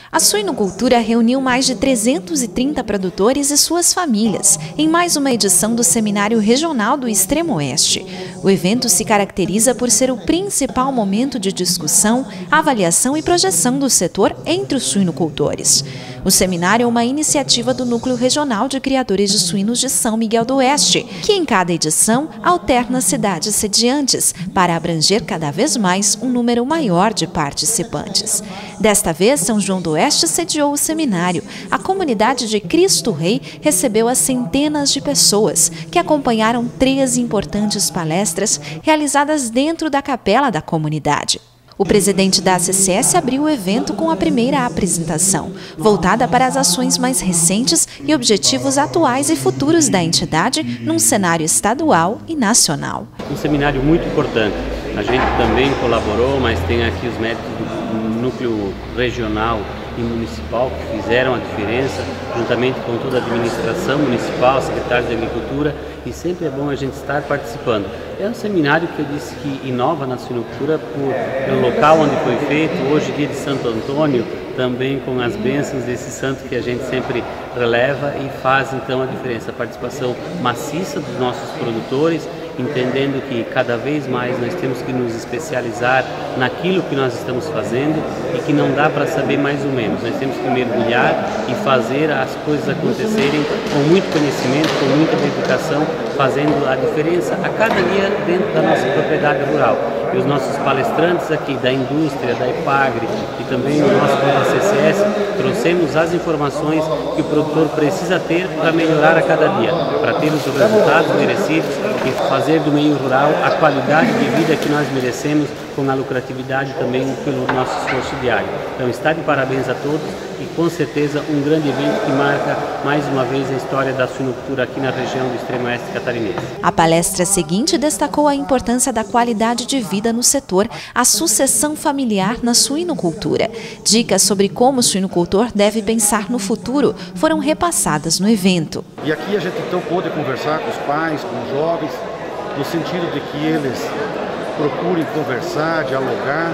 A suinocultura reuniu mais de 330 produtores e suas famílias em mais uma edição do Seminário Regional do Extremo Oeste. O evento se caracteriza por ser o principal momento de discussão, avaliação e projeção do setor entre os suinocultores. O seminário é uma iniciativa do Núcleo Regional de Criadores de Suínos de São Miguel do Oeste, que em cada edição alterna cidades sediantes para abranger cada vez mais um número maior de participantes. Desta vez, São João do Oeste sediou o seminário. A comunidade de Cristo Rei recebeu as centenas de pessoas que acompanharam 3 importantes palestras realizadas dentro da capela da comunidade. O presidente da ACCS abriu o evento com a primeira apresentação, voltada para as ações mais recentes e objetivos atuais e futuros da entidade num cenário estadual e nacional. Um seminário muito importante. A gente também colaborou, mas tem aqui os méritos do núcleo regional e municipal que fizeram a diferença, juntamente com toda a administração municipal, secretários de Agricultura, e sempre é bom a gente estar participando. É um seminário que eu disse que inova na suinocultura pelo local onde foi feito, hoje dia de Santo Antônio, também com as bênçãos desse santo que a gente sempre releva e faz então a diferença, a participação maciça dos nossos produtores, entendendo que cada vez mais nós temos que nos especializar naquilo que nós estamos fazendo e que não dá para saber mais ou menos. Nós temos que mergulhar e fazer as coisas acontecerem com muito conhecimento, com muita dedicação, fazendo a diferença a cada dia dentro da nossa propriedade rural. E os nossos palestrantes aqui da indústria, da Epagre e também o nosso da CCS, trouxemos as informações que o produtor precisa ter para melhorar a cada dia, para ter os resultados merecidos e fazer do meio rural a qualidade de vida que nós merecemos, com a lucratividade também pelo nosso esforço diário. Então está de parabéns a todos e com certeza um grande evento que marca mais uma vez a história da suinocultura aqui na região do Extremo Oeste catarinense. A palestra seguinte destacou a importância da qualidade de vida no setor, a sucessão familiar na suinocultura. Dicas sobre como o suinocultor deve pensar no futuro foram repassadas no evento. E aqui a gente então pôde conversar com os pais, com os jovens, no sentido de que eles procurem conversar, dialogar,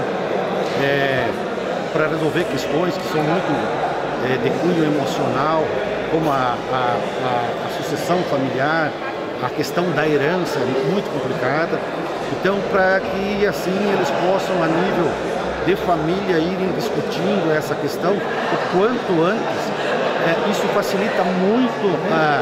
para resolver questões que são muito de cunho emocional, como a sucessão familiar, a questão da herança muito complicada. Então, para que assim eles possam, a nível de família, irem discutindo essa questão o quanto antes, isso facilita muito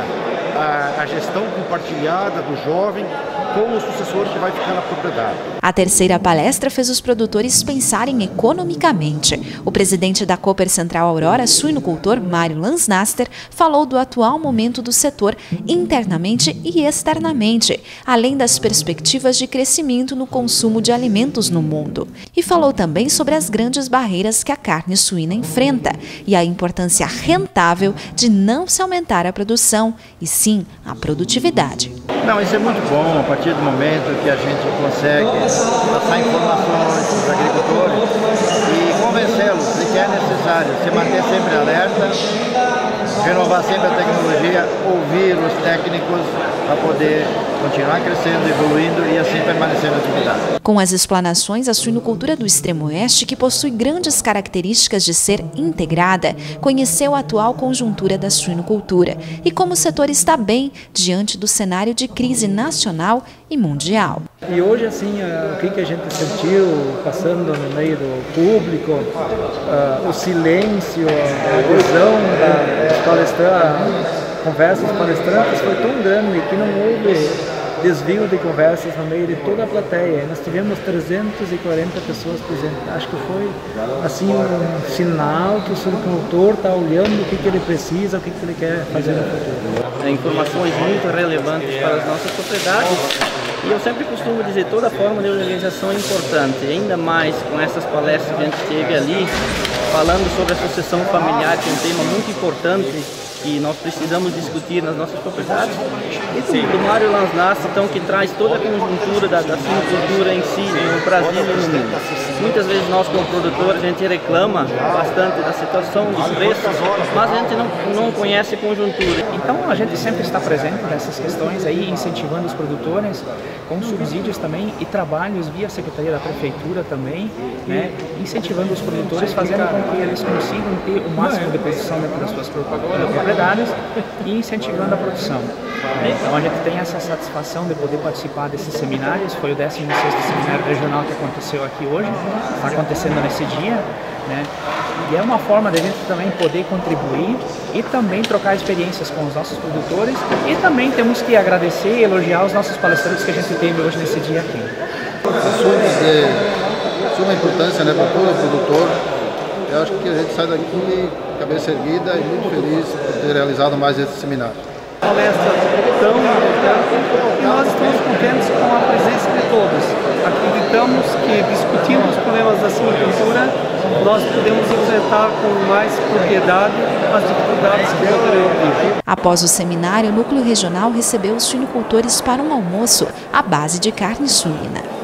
a gestão compartilhada do jovem com o sucessor que vai ficar na propriedade. A terceira palestra fez os produtores pensarem economicamente. O presidente da Cooper Central Aurora, suinocultor Mário Lansnaster, falou do atual momento do setor internamente e externamente, além das perspectivas de crescimento no consumo de alimentos no mundo. E falou também sobre as grandes barreiras que a carne suína enfrenta e a importância rentável de não se aumentar a produção, e sim a produtividade. Não, isso é muito bom, a partir do momento que a gente consegue passar informações para os agricultores e convencê-los de que é necessário se manter sempre alerta, renovar sempre a tecnologia, ouvir os técnicos para poder continuar crescendo, evoluindo e assim permanecer na atividade. Com as explanações, a suinocultura do Extremo Oeste, que possui grandes características de ser integrada, conheceu a atual conjuntura da suinocultura e como o setor está bem diante do cenário de crise nacional e mundial. E hoje, assim, o que a gente sentiu passando no meio do público, o silêncio, a visão das palestrantes, conversas palestrantes foi tão grande que não houve desvio de conversas no meio de toda a plateia. Nós tivemos 340 pessoas presentes. Acho que foi assim um sinal que o suinocultor está olhando o que ele precisa, o que ele quer fazer no futuro. Informações muito relevantes para as nossas propriedades. E eu sempre costumo dizer, toda forma de organização é importante, ainda mais com essas palestras que a gente teve ali, falando sobre a sucessão familiar, que é um tema muito importante que nós precisamos discutir nas nossas propriedades, e do Mário Lansnas, então, que traz toda a conjuntura da suinocultura em si, no Brasil e no mundo. Muitas vezes nós, como produtores, a gente reclama bastante da situação, dos preços, mas a gente não conhece conjuntura. Então a gente sempre está presente nessas questões aí, incentivando os produtores com subsídios também e trabalhos via Secretaria da Prefeitura também, né, incentivando os produtores, fazendo com que eles consigam ter o máximo de produção dentro das suas propriedades e incentivando a produção. Então a gente tem essa satisfação de poder participar desses seminários. Foi o 16º Seminário Regional que aconteceu aqui hoje, está acontecendo nesse dia, né? E é uma forma de a gente também poder contribuir e também trocar experiências com os nossos produtores, e também temos que agradecer e elogiar os nossos palestrantes que a gente teve hoje nesse dia aqui. Assuntos de suma importância, né, para todo produtor. Eu acho que a gente sai daqui cabeça erguida e muito feliz por ter realizado mais esse seminário. Palestra tão importante, e nós estamos contentes com a presença de todos. Acreditamos que, discutindo os problemas da suinocultura, nós podemos enfrentar com mais propriedade as dificuldades que poderiam vir. Após o seminário, o Núcleo Regional recebeu os suinocultores para um almoço à base de carne suína.